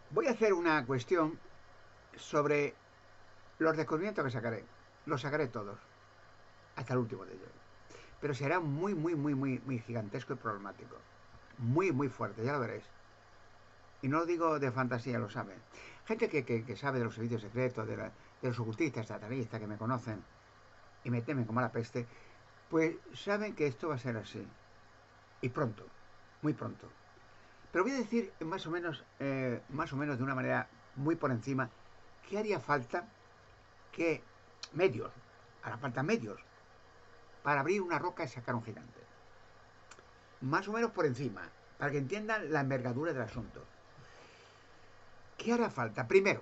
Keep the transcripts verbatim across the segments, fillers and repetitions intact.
Voy a hacer una cuestión sobre los descubrimientos que sacaré. Los sacaré todos, hasta el último de ellos. Pero será muy, muy, muy, muy, muy gigantesco y problemático. Muy, muy fuerte, ya lo veréis. Y no lo digo de fantasía, lo saben. Gente que, que, que sabe de los servicios secretos, de, la, de los ocultistas, satanistas, que me conocen y me temen como a la peste, pues saben que esto va a ser así. Y pronto, muy pronto. Pero voy a decir más o menos, eh, más o menos de una manera muy por encima, qué haría falta que medios, hará falta medios, para abrir una roca y sacar un gigante. Más o menos por encima, para que entiendan la envergadura del asunto. ¿Qué hará falta? Primero,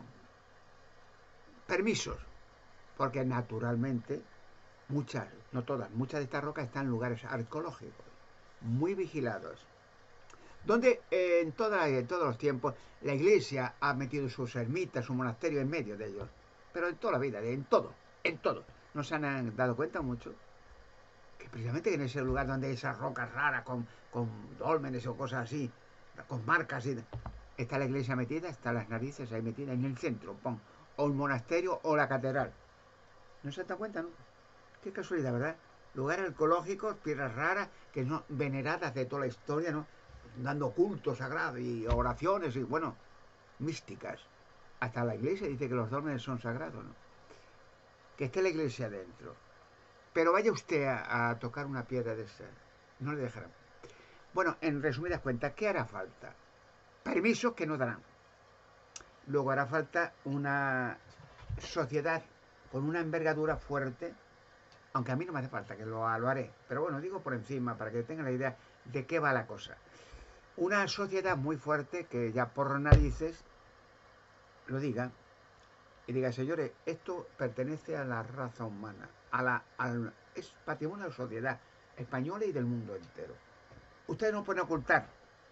permisos, porque naturalmente muchas, no todas, muchas de estas rocas están en lugares arqueológicos, muy vigilados, donde eh, en, toda, en todos los tiempos la iglesia ha metido sus ermitas, su monasterio en medio de ellos, pero en toda la vida, en todo, en todo. ¿No se han dado cuenta mucho? Que precisamente en ese lugar donde hay esas rocas raras con, con dólmenes o cosas así, con marcas, y, está la iglesia metida, están las narices ahí metidas en el centro, pon, o un monasterio o la catedral. ¿No se dan cuenta, no? Qué casualidad, ¿verdad? Lugares arqueológicos, piedras raras, que no veneradas de toda la historia, ¿no? Dando culto sagrado y oraciones y, bueno, místicas. Hasta la iglesia dice que los dólmenes son sagrados, ¿no? Que esté la iglesia dentro. Pero vaya usted a, a tocar una piedra de esa. No le dejarán. Bueno, en resumidas cuentas, ¿qué hará falta? Permisos que no darán. Luego hará falta una sociedad con una envergadura fuerte, aunque a mí no me hace falta, que lo, lo haré. Pero bueno, digo por encima, para que tengan la idea de qué va la cosa. Una sociedad muy fuerte que ya por narices lo diga y diga, señores, esto pertenece a la raza humana, a la, al, es patrimonio de la sociedad española y del mundo entero. Ustedes no pueden ocultar.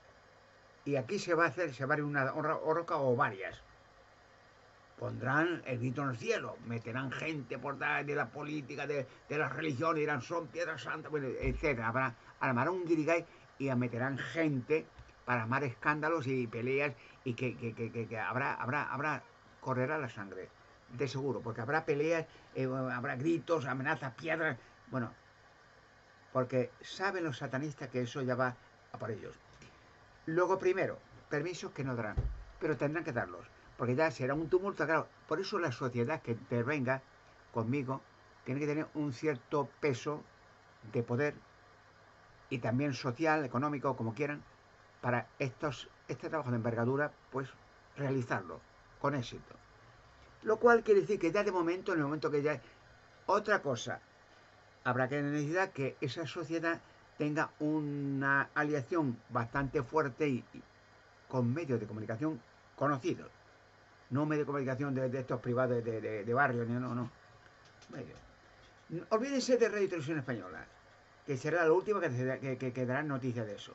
Y aquí se va a hacer, se va a abrir una roca o varias. Pondrán el grito en el cielo, meterán gente por dar de la política, de, de las religiones, dirán son piedras santas, bueno, etcétera. Habrá, armarán un guirigay y meterán gente para armar escándalos y peleas y que, que, que, que, que habrá, habrá, habrá, correrá la sangre, de seguro, porque habrá peleas, eh, habrá gritos, amenazas, piedras, bueno, porque saben los satanistas que eso ya va a por ellos. Luego, primero, permisos que no darán, pero tendrán que darlos, porque ya será un tumulto, claro. Por eso la sociedad que intervenga conmigo tiene que tener un cierto peso de poder y también social, económico, como quieran, para estos, este trabajo de envergadura, pues realizarlo con éxito. Lo cual quiere decir que ya de momento, en el momento que ya... Otra cosa, habrá que necesitar que esa sociedad tenga una aliación bastante fuerte y, y con medios de comunicación conocidos. No medios de comunicación de, de estos privados de, de, de barrio, no, no, no. Medios. Olvídense de Radio y Televisión Española, que será la última que, que, que, que dará noticia de eso.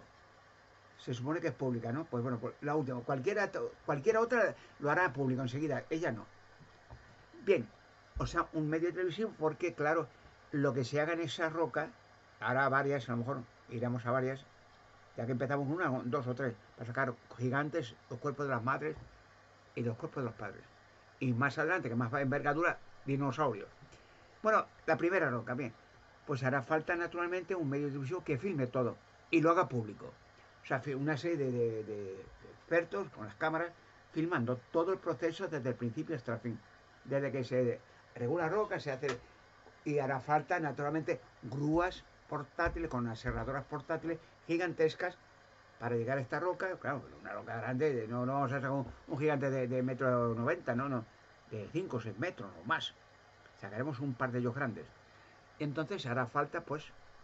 Se supone que es pública, ¿no? Pues bueno, pues la última. Cualquiera, cualquiera otra lo hará público enseguida, ella no. Bien, o sea, un medio de televisión porque, claro, lo que se haga en esa roca, hará varias, a lo mejor iremos a varias, ya que empezamos una, dos o tres, para sacar gigantes, los cuerpos de las madres y de los cuerpos de los padres. Y más adelante, que más va envergadura, dinosaurios. Bueno, la primera roca, bien. Pues hará falta naturalmente un medio de difusión que filme todo y lo haga público. O sea, una serie de, de, de expertos con las cámaras filmando todo el proceso desde el principio hasta el fin. Desde que se regula roca, se hace. Y hará falta naturalmente grúas portátiles con aserradoras portátiles gigantescas para llegar a esta roca. Claro, una roca grande, no, no vamos a sacar un, un gigante de, de metro noventa, no, no, de cinco o seis metros o más. Sacaremos un par de ellos grandes. Entonces hará falta pues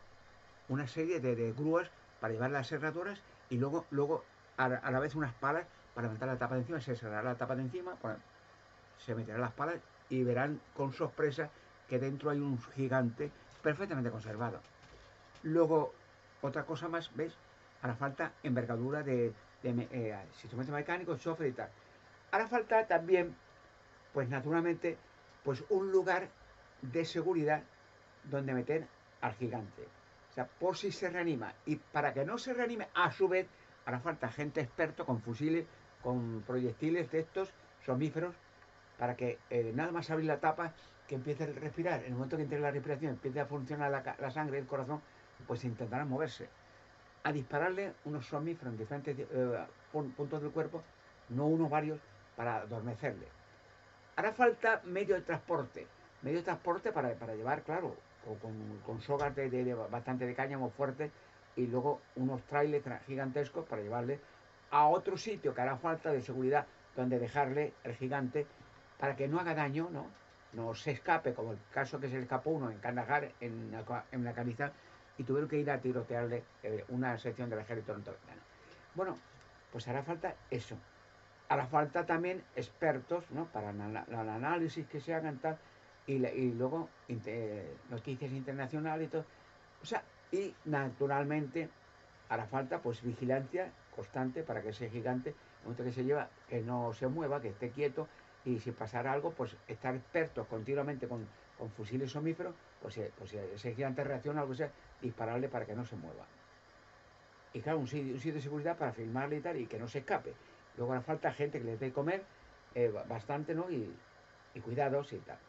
una serie de, de grúas para llevar las cerraduras y luego, luego a, a, la vez unas palas para levantar la tapa de encima, se cerrará la tapa de encima, pues, se meterán las palas y verán con sorpresa que dentro hay un gigante perfectamente conservado. Luego, otra cosa más, ¿ves? Hará falta envergadura de, de eh, instrumentos mecánicos, software y tal. Hará falta también, pues naturalmente, pues un lugar de seguridad donde meter al gigante. O sea, por si se reanima. Y para que no se reanime, a su vez, hará falta gente experto con fusiles, con proyectiles de estos somníferos para que eh, nada más abrir la tapa, que empiece a respirar. En el momento que entre la respiración, empiece a funcionar la, la sangre, el corazón, pues intentarán moverse. A dispararle unos somníferos en diferentes eh, puntos del cuerpo, no uno, varios, para adormecerle. Hará falta medio de transporte, medio de transporte para, para llevar, claro, con, con, con sogas de, de, de bastante de cáñamo fuerte y luego unos trailers gigantescos para llevarle a otro sitio que hará falta de seguridad donde dejarle el gigante para que no haga daño, ¿no? No se escape, como el caso que se le escapó uno en Kandahar, en, en Afganistán, y tuvieron que ir a tirotearle eh, una sección del ejército norteamericano. Bueno, pues hará falta eso. Hará falta también expertos, ¿no? Para el análisis que se hagan tal, y, y luego eh, noticias internacionales y todo. O sea, y naturalmente hará falta pues vigilancia constante para que ese gigante, en el momento que se lleva, que no se mueva, que esté quieto, y si pasara algo, pues estar expertos continuamente con, con fusiles somníferos, pues, pues si ese gigante reacciona a algo, sea, dispararle para que no se mueva. Y claro, un sitio, un sitio de seguridad para filmarle y tal, y que no se escape. Luego hará falta gente que les dé comer eh, bastante, ¿no? Y, y cuidados y tal.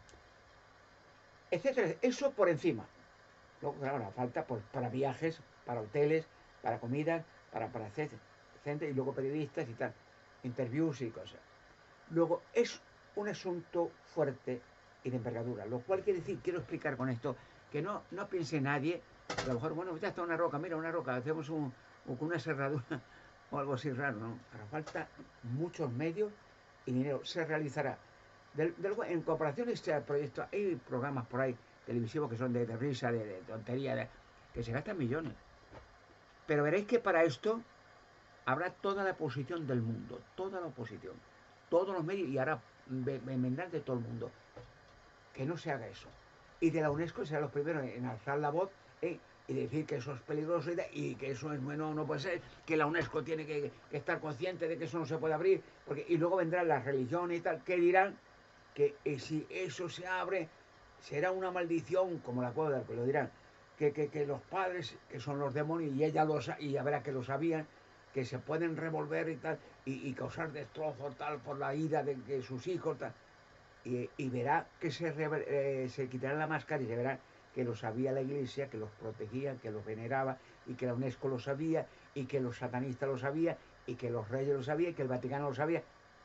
Etcétera. Eso por encima. Luego, claro, hará falta pues, para viajes, para hoteles, para comida, para, para hacer gente, y luego periodistas y tal. Interviews y cosas. Luego, es un asunto fuerte y de envergadura, lo cual quiere decir, quiero explicar con esto, que no, no piense nadie, a lo mejor, bueno, ya está una roca, mira una roca, hacemos un, una serradura o algo así raro, ¿no? Hará falta muchos medios y dinero, se realizará. De, de, en cooperación este proyecto, hay programas por ahí televisivos que son de, de risa, de, de tontería, de, que se gastan millones. Pero veréis que para esto habrá toda la oposición del mundo, toda la oposición, todos los medios, y hará vendrán de todo el mundo. Que no se haga eso. Y de la UNESCO serán los primeros en alzar la voz ¿eh? y decir que eso es peligroso y que eso es bueno, no puede ser, que la UNESCO tiene que, que estar consciente de que eso no se puede abrir, porque, y luego vendrán las religiones y tal, que dirán que eh, si eso se abre, será una maldición, como la cueva del que lo dirán, que, que, que los padres, que son los demonios, y ella lo y ya verá que lo sabían, que se pueden revolver y tal, y, y causar destrozos tal por la ira de que sus hijos tal. Y, y verá que se, eh, se quitará la máscara y se verá que lo sabía la Iglesia, que los protegía, que los veneraba, y que la UNESCO lo sabía, y que los satanistas lo sabían, y que los reyes lo sabían, y que el Vaticano lo sabía,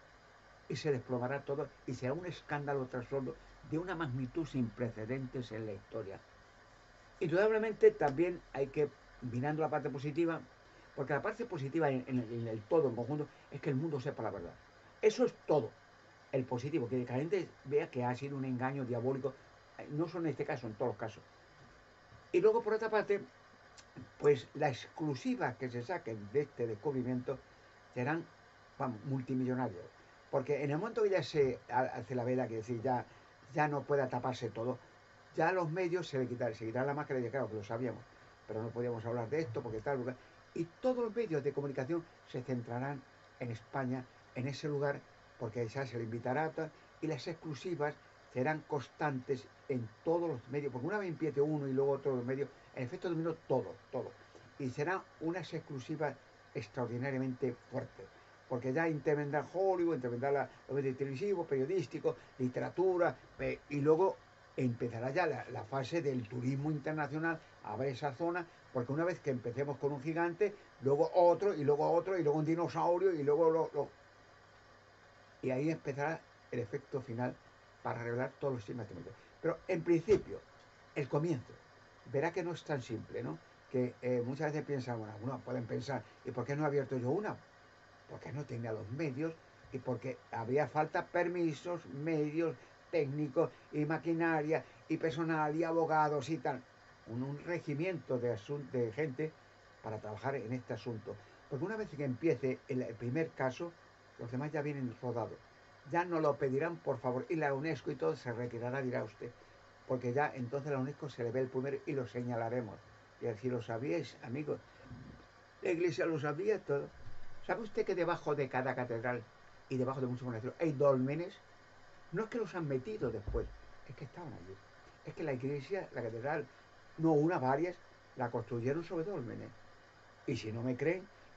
y se desplomará todo, y será un escándalo tras otro de una magnitud sin precedentes en la historia. Indudablemente también hay que, mirando la parte positiva, porque la parte positiva en, en, el, en el todo, en conjunto, es que el mundo sepa la verdad. Eso es todo. El positivo, que la gente vea que ha sido un engaño diabólico, no solo en este caso, en todos los casos. Y luego, por otra parte, pues las exclusivas que se saquen de este descubrimiento serán vamos, multimillonarios. Porque en el momento que ya se hace la vela, que decir, ya, ya no pueda taparse todo, ya a los medios se le quitará, se quitará la máscara y claro, que lo sabíamos, pero no podíamos hablar de esto porque tal lugar. Y todos los medios de comunicación se centrarán en España, en ese lugar, porque ya se le invitará y las exclusivas serán constantes en todos los medios, porque una vez empiece uno y luego otro los medios, en efecto dominó todo, todo. Y serán unas exclusivas extraordinariamente fuertes, porque ya intervendrá Hollywood, intervendrá la, los medios televisivos, periodísticos, literatura, eh, y luego empezará ya la, la fase del turismo internacional a ver esa zona, porque una vez que empecemos con un gigante, luego otro, y luego otro, y luego un dinosaurio, y luego lo, lo y ahí empezará el efecto final para revelar todos los sistemas. Pero en principio, el comienzo, verá que no es tan simple, ¿no? Que eh, muchas veces piensan, bueno, algunos pueden pensar, ¿y por qué no he abierto yo una? Porque no tenía los medios y porque había falta permisos, medios, técnicos y maquinaria y personal y abogados y tal. Un, un regimiento de, de gente para trabajar en este asunto. Porque una vez que empiece el, el primer caso, los demás ya vienen rodados. Ya no lo pedirán, por favor, y la UNESCO y todo se retirará, dirá usted. Porque ya entonces a la UNESCO se le ve el primero y lo señalaremos. Y decir, ¿lo sabíais, amigos? La Iglesia lo sabía todo. ¿Sabe usted que debajo de cada catedral y debajo de muchos monasterios hay dólmenes? No es que los han metido después, es que estaban allí. Es que la iglesia, la catedral, no una, varias, la construyeron sobre dólmenes. Y si no me creen,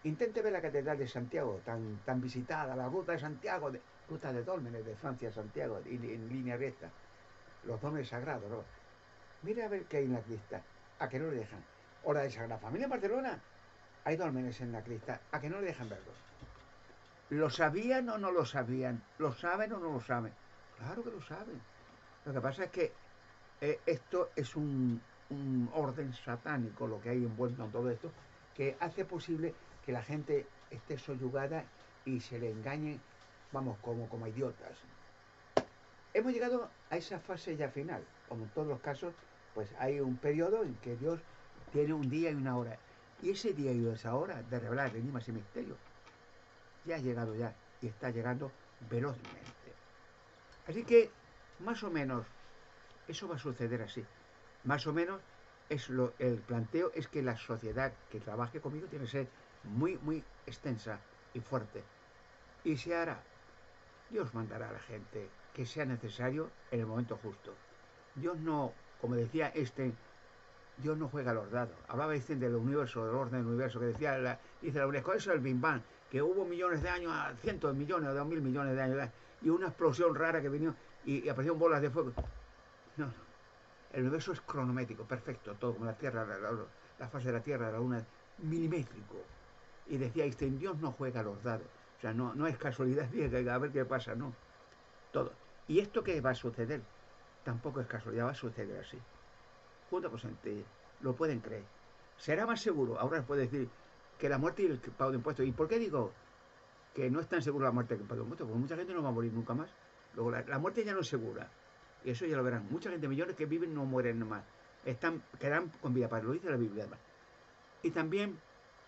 Intente ver la Catedral de Santiago, tan, tan visitada, la Ruta de Santiago, de, Ruta de Dólmenes de Francia a Santiago, en, en línea recta, los dólmenes sagrados, ¿no? Mire a ver qué hay en la crista, a que no le dejan. O la de Sagrada Familia en Barcelona, hay dólmenes en la crista, a que no le dejan verlos. ¿Lo sabían o no lo sabían? ¿Lo saben o no lo saben? Claro que lo saben. Lo que pasa es que eh, esto es un, un orden satánico, lo que hay envuelto en todo esto, que hace posible que la gente esté soyugada y se le engañe, vamos, como, como idiotas. Hemos llegado a esa fase ya final. Como en todos los casos, pues hay un periodo en que Dios tiene un día y una hora. Y ese día y esa hora de revelar enigmas y misterios ya ha llegado ya y está llegando velozmente. Así que, más o menos, eso va a suceder así. Más o menos, es lo, el planteo es que la sociedad que trabaje conmigo tiene que ser muy, muy extensa y fuerte. Y se hará. Dios mandará a la gente que sea necesario en el momento justo. Dios no, como decía este, Dios no juega a los dados. Hablaba dicen del universo, del orden del universo, que decía la, dice la UNESCO, eso es el Big Bang, que hubo millones de años, cientos de millones, dos mil millones de años, y una explosión rara que vino y, y aparecieron bolas de fuego. No, no. El universo es cronométrico, perfecto, todo como la Tierra, la, la, la fase de la Tierra, la Luna, milimétrico. Y decía Einstein, Dios no juega a los dados. O sea, no, no es casualidad, a ver qué pasa, no. Todo. ¿Y esto qué va a suceder? Tampoco es casualidad, va a suceder así. Junto con gente, lo pueden creer. Será más seguro, ahora se puede decir, que la muerte y el pago de impuestos. ¿Y por qué digo que no es tan seguro la muerte que el pago de impuestos? Porque mucha gente no va a morir nunca más. Luego, la, la muerte ya no es segura. Y eso ya lo verán. Mucha gente, millones que viven, no mueren más. Están, quedarán con vida para lo dice la Biblia. Además. Y también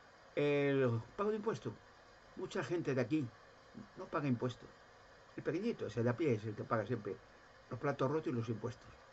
el pago de impuestos. Mucha gente de aquí no paga impuestos. El pequeñito, ese de a pie, es el que paga siempre los platos rotos y los impuestos.